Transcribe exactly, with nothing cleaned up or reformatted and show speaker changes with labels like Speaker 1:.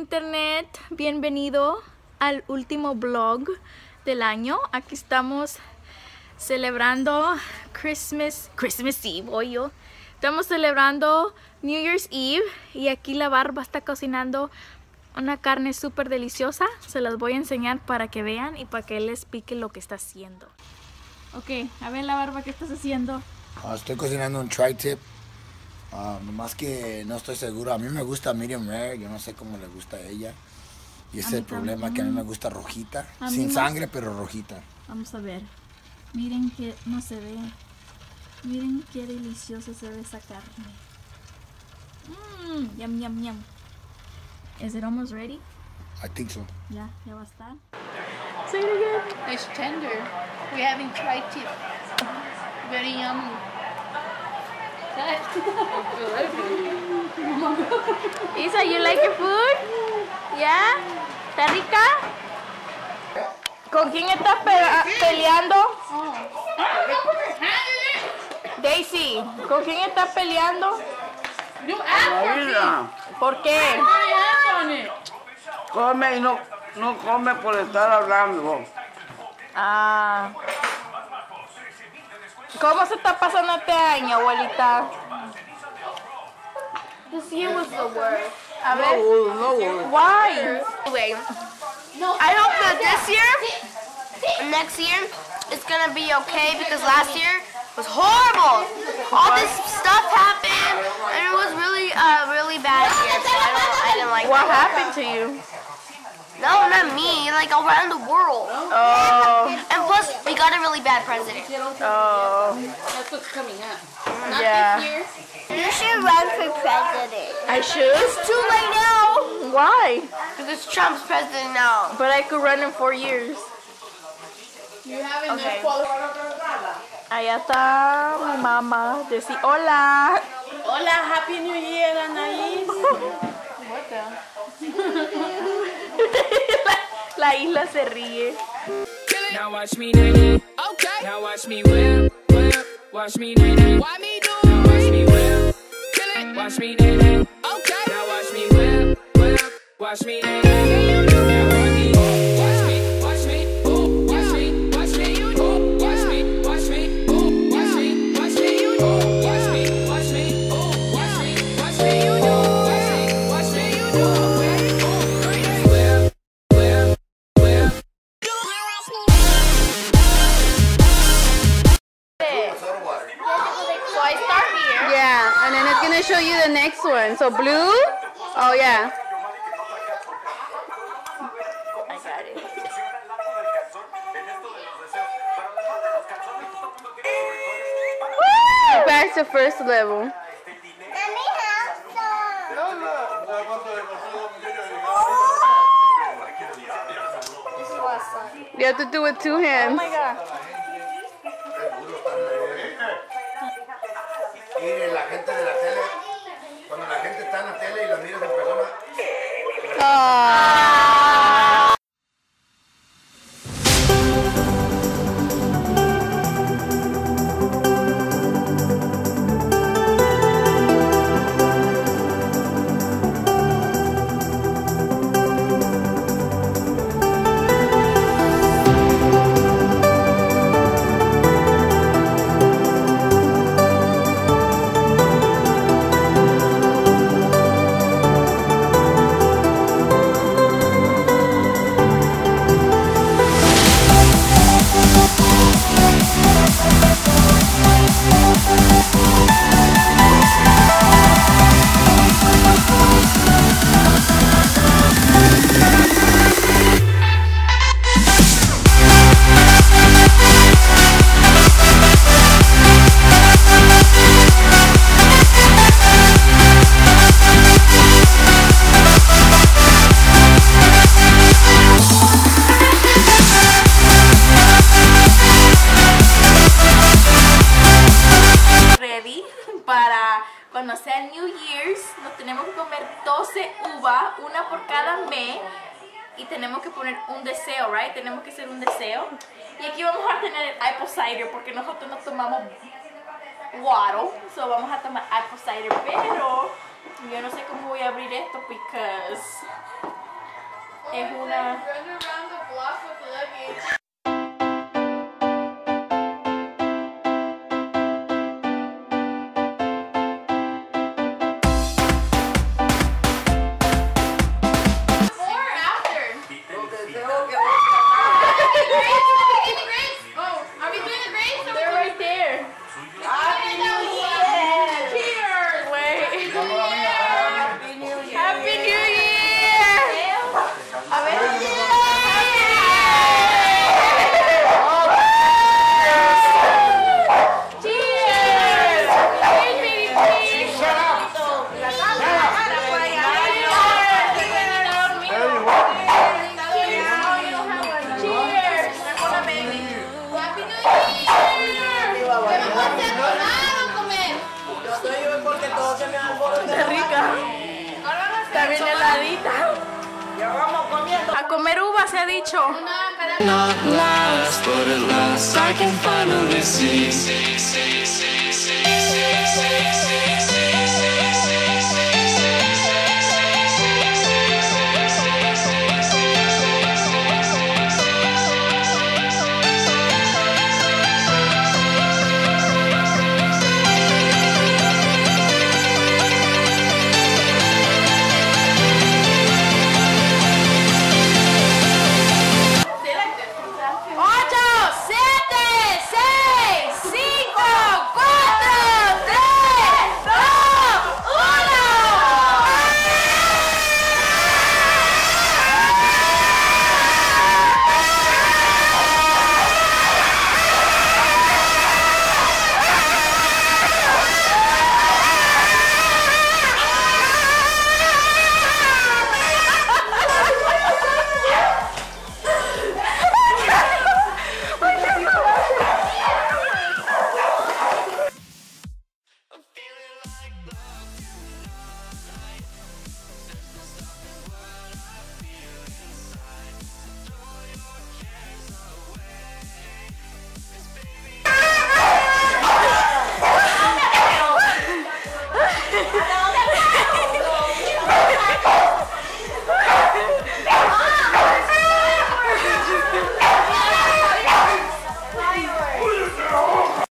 Speaker 1: internet, bienvenido al último vlog del año. Aquí estamos celebrando Christmas, Christmas Eve, hoy yo. Estamos celebrando New Year's Eve y aquí la Barba está cocinando una carne súper deliciosa. Se las voy a enseñar para que vean y para que él les explique lo que está haciendo. Ok, a ver la Barba, ¿qué estás haciendo?
Speaker 2: Uh, estoy cocinando un tri-tip. Uh, nomás que no estoy seguro. A mí me gusta medium rare. Yo no sé cómo le gusta a ella. Y ese es el problema, también. Que a mí me gusta rojita. A sin sangre, más... pero rojita.
Speaker 1: Vamos a ver. Miren que no se ve. Miren qué deliciosa se ve esa carne. Mmm, yum, yum, yum. Is it almost ready?
Speaker 2: I think so.
Speaker 1: Ya, ya va a estar. Say it again.
Speaker 3: It's tender. We're having tri-tip. Very yummy.
Speaker 1: Isa, you like your food? Yeah? ¿Está rica? ¿Con quién estás pe peleando?
Speaker 3: Oh.
Speaker 1: Daisy, ¿con quién estás peleando?
Speaker 3: You asked
Speaker 1: ¿Por qué?
Speaker 4: Come y no, no come por estar hablando.
Speaker 1: Ah. ¿Cómo se está pasando este año, abuelita?
Speaker 3: This year was the worst.
Speaker 1: A ver.
Speaker 4: No, no.
Speaker 1: Why?
Speaker 5: Anyway, I hope that this year, next year, it's gonna be okay because last year was horrible. All this stuff happened, and it was really, uh, really bad year. So I don't, I didn't like.
Speaker 1: What
Speaker 5: it.
Speaker 1: happened to you?
Speaker 5: No, not me. Like around the world.
Speaker 1: Oh.
Speaker 5: And plus, we got a really bad president.
Speaker 1: Oh.
Speaker 3: That's what's coming up. Not
Speaker 1: Yeah.
Speaker 3: this year.
Speaker 5: You should run for president.
Speaker 1: I should?
Speaker 5: It's too late now.
Speaker 1: Why?
Speaker 5: Because Trump's president now.
Speaker 1: But I could run in four years.
Speaker 3: You haven't
Speaker 1: Okay.
Speaker 3: qualified.
Speaker 1: Allá está mi mamá. Decí hola.
Speaker 3: Hola, Happy New Year, Anaís. What the?
Speaker 1: la, la isla se ríe.
Speaker 6: Now watch me nay nay. Okay. Now watch me whip, whip. Watch me nay nay. Why me do? Now watch me whip. Kill it. Watch me nay nay. Okay. Now watch me whip, whip. Watch me nay nay. Now watch me, watch me, watch me, ooh, watch me, watch me, ooh, watch me, watch me, ooh, watch me, watch me, ooh, watch me, watch me, ooh, watch me, watch me, you do, watch me, watch me, you do, whip, whip, whip.
Speaker 1: So I start here.
Speaker 3: Yeah, and then it's gonna show you the next one. So blue. Oh yeah.
Speaker 1: I got it.
Speaker 3: Back to first level. You have to do it with two
Speaker 1: Oh
Speaker 3: hands.
Speaker 1: my god.
Speaker 2: Y la gente de la tele, cuando la gente está en la tele y la miras en persona.
Speaker 3: Aww.
Speaker 1: Para cuando sea New Year's nos tenemos que comer doce uvas, una por cada mes, y tenemos que poner un deseo, right? Tenemos que hacer un deseo. Y aquí vamos a tener el apple cider porque nosotros no tomamos water, so vamos a tomar apple cider, pero yo no sé cómo voy a abrir esto because es una... Está bien heladita.
Speaker 4: Ya vamos comiendo.
Speaker 1: A comer uva se ha dicho.
Speaker 6: Not last, but at last I can finally see.
Speaker 5: No.